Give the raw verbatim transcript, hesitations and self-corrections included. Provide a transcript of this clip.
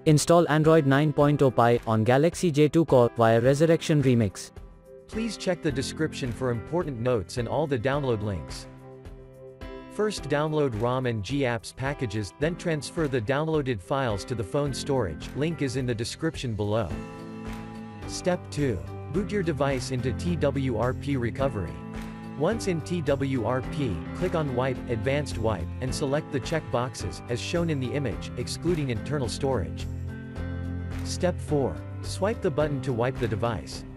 Install Android nine point oh Pie on Galaxy J two Core via Resurrection Remix. Please check the description for important notes and all the download links. First download ROM and GApps packages, then transfer the downloaded files to the phone storage, link is in the description below. Step two. Boot your device into T W R P recovery. Once in T W R P, click on Wipe, Advanced Wipe, and select the check boxes, as shown in the image, excluding internal storage. Step four. Swipe the button to wipe the device.